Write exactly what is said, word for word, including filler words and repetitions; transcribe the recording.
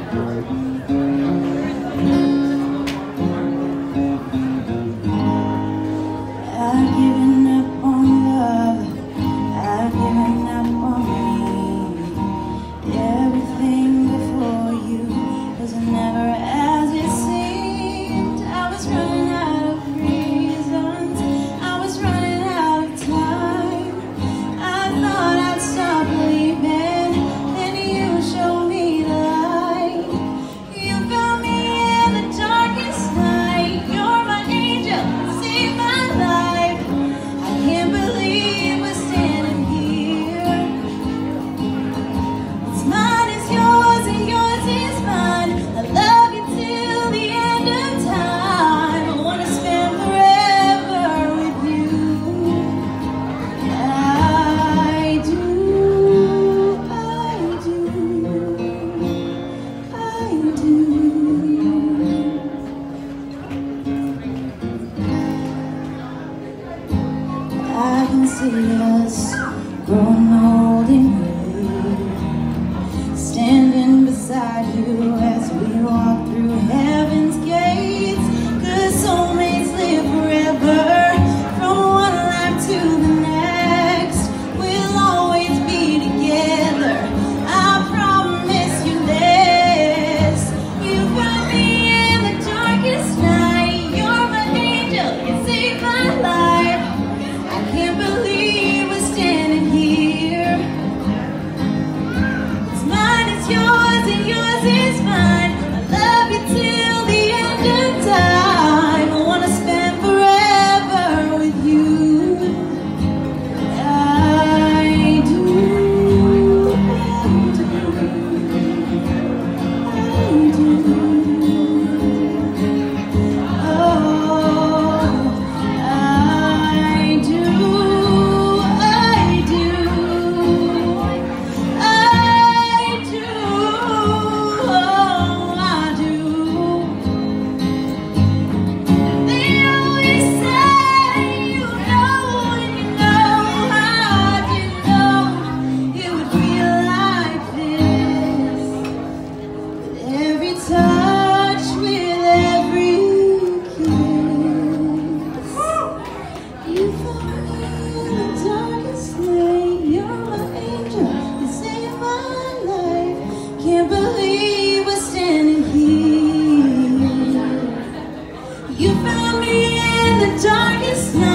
I've given up on love, I've given up on me. Everything before you was never as it seemed. I was running out of reasons, I was running out of time. I thought I'd stop believing, then you showed me the light. You found me in the darkest night. You're my angel, save my life. I can't believe we're standing here. What's mine is yours and yours is mine. I love you till the end of time. I wanna spend forever with you. I do, I do, I do. I can see us growing old and gray, standing beside you as we walk through heaven's gates. 'Cause soulmates live forever, from one life to the next. We'll always be together, I promise you this. You found me in the darkest night. You're my angel, you saved my life. I can't believe we're standing here. What's mine is yours and yours is mine. I love you till the end of time. I wanna spend forever with you. I do, I do, I do. Oh, I do, I do, I do, oh, I do. They always say, you know, and you know, how do you know it would feel like this? With every touch, with every kiss. You found me in the darkest night. You're my angel, you saved my life. Can't believe we're standing here. You found me in the darkest night.